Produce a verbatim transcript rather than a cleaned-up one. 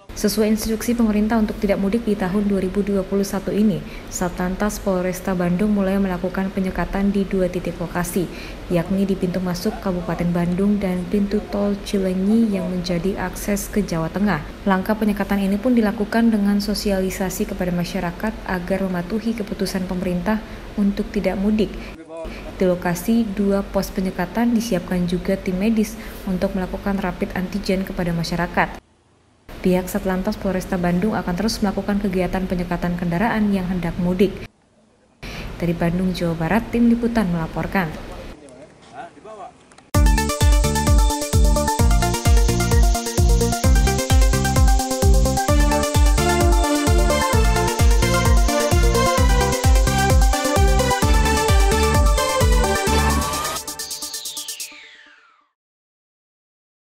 Sesuai instruksi pemerintah untuk tidak mudik di tahun dua ribu dua puluh satu ini, Satlantas Polresta Bandung mulai melakukan penyekatan di dua titik lokasi, yakni di pintu masuk Kabupaten Bandung dan pintu tol Cileunyi yang menjadi akses ke Jawa Tengah. Langkah penyekatan ini pun dilakukan dengan sosialisasi kepada masyarakat agar mematuhi keputusan pemerintah untuk tidak mudik. Di lokasi dua pos penyekatan disiapkan juga tim medis untuk melakukan rapid antigen kepada masyarakat. Pihak Satlantas Polresta Bandung akan terus melakukan kegiatan penyekatan kendaraan yang hendak mudik. Dari Bandung, Jawa Barat, Tim Liputan melaporkan.